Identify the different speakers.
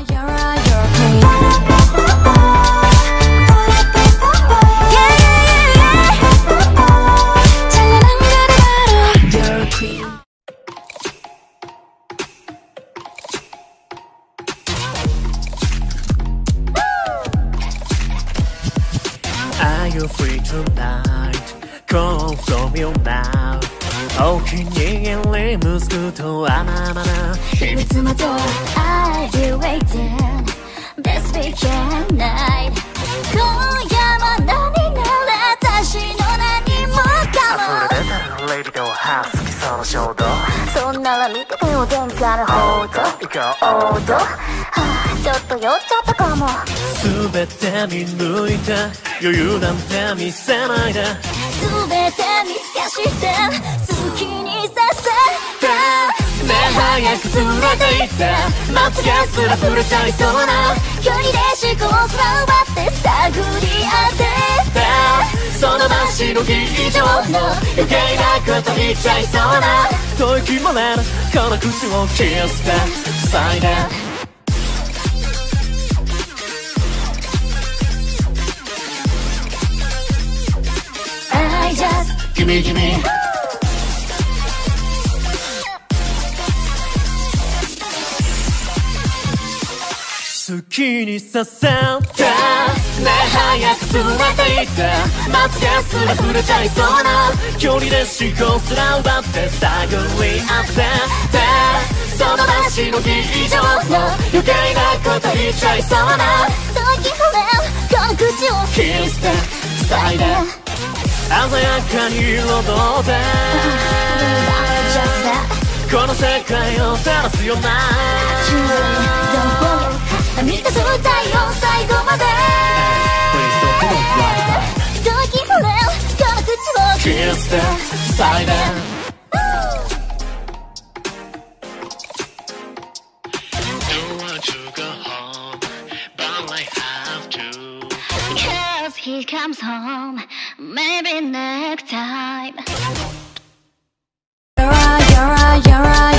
Speaker 1: Are you free tonight? Call from your mouth お気に入り息子と甘々な
Speaker 2: 秘密まと I'll be waiting This weekend night 今夜も何なら私の何もかも
Speaker 1: 溢れ出たレディとハスキその衝動
Speaker 2: そんなら見ててよ天下の報道
Speaker 1: 行こう
Speaker 2: ちょっと酔っちゃったかも
Speaker 1: 全て見抜いた余裕なんて見せないで
Speaker 2: 全て見透かして好きにさせて
Speaker 1: ね早く連れて行ってまつげすら触れちゃいそうな
Speaker 2: 距離で思考すら奪って探り当てて
Speaker 1: その街の以上の余計なこと言っちゃいそうな遠い気もれるこの口をキスで塞いでGimme, gimme 好きにさせてね早く連れて行ってまつげすら触れちゃいそうな距離で思考すら奪って探り当ててその街の以上の余計なこと言っちゃいそうな
Speaker 2: 遠き触れこの口を
Speaker 1: キスで塞いで鮮やかに彩ってこの世界を照らすような
Speaker 2: 満たす太陽最後まで遠き触れこの口を
Speaker 1: キスで塞いで
Speaker 2: Cause he comes home, maybe next time. You're right, you're right, you're right.